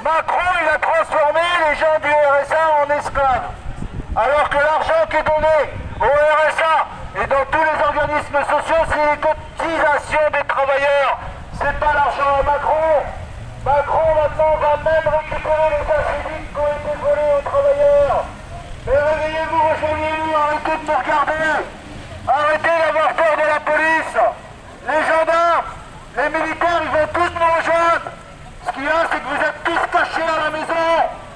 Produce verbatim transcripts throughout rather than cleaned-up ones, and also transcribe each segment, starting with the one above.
Macron, il a transformé les gens du R S A en esclaves. Alors que l'argent qui est donné au R S A et dans tous les organismes sociaux, c'est les cotisations des travailleurs. C'est pas l'argent à Macron. Macron maintenant va même récupérer les acidiques qui ont été volés aux travailleurs. Mais réveillez-vous, rejoignez-nous, arrêtez de nous regarder. Arrêtez d'avoir peur de la police. Les gendarmes, les militaires, ils vont tous nous rejoindre. Ce qu'il y a, c'est que vous êtes tous cachés à la maison.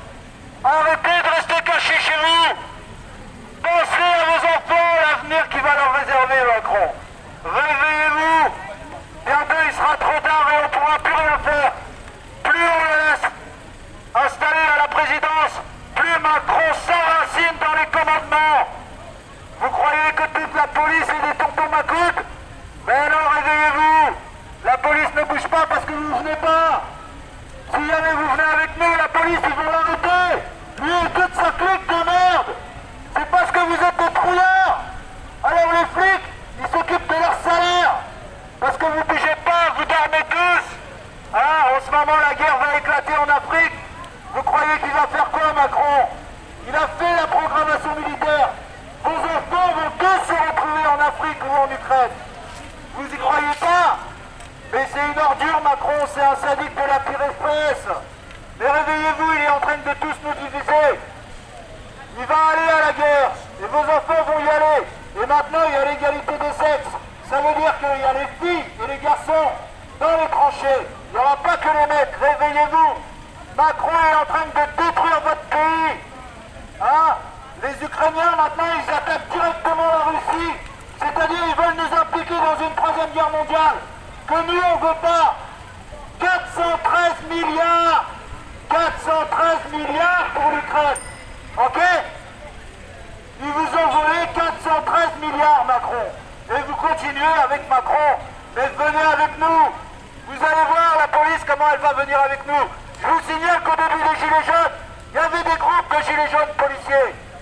Arrêtez de rester cachés chez vous. Pensez à vos enfants, à l'avenir qui va leur réserver Macron. Réveillez-vous. Bientôt, il sera trop tard et on ne pourra plus rien faire. Plus on le laisse installer à la présidence, plus Macron s'enracine dans les commandements. Vous croyez que toute la police est des tontons macoutes? Mais non, réveillez-vous. La police ne bouge pas parce que vous ne venez pas. Si jamais vous venez avec nous, la police, ils vont l'arrêter. Lui et toute sa clique de merde. C'est parce que vous êtes des trouillards. Alors les flics, ils s'occupent de leur salaire. Parce que vous ne bougez pas, vous dormez tous. Hein, en ce moment, la guerre va éclater en Afrique. Vous croyez qu'il va faire quoi, Macron? Il a fait la programmation militaire. Vos enfants vont tous se retrouver en Afrique ou en Ukraine. Vous y croyez pas? Mais c'est une ordure, Macron, c'est un sadique de la pire espèce. Mais réveillez-vous, il est en train de tous nous diviser. Il va aller à la guerre, et vos enfants vont y aller. Et maintenant, il y a l'égalité des sexes. Ça veut dire qu'il y a les filles et les garçons dans les tranchées. Il n'y aura pas que les mecs, réveillez-vous. Macron est en train de détruire votre pays. Hein? Les Ukrainiens, maintenant, ils attaquent directement la Russie. C'est-à-dire, ils veulent nous impliquer dans une troisième guerre mondiale. Que nous, on ne veut pas. quatre cent treize milliards. quatre cent treize milliards pour l'Ukraine. Ok? Ils vous ont volé quatre cent treize milliards, Macron. Et vous continuez avec Macron. Mais venez avec nous. Vous allez voir la police, comment elle va venir avec nous. Je vous signale qu'au début des Gilets jaunes, il y avait des groupes de Gilets jaunes policiers.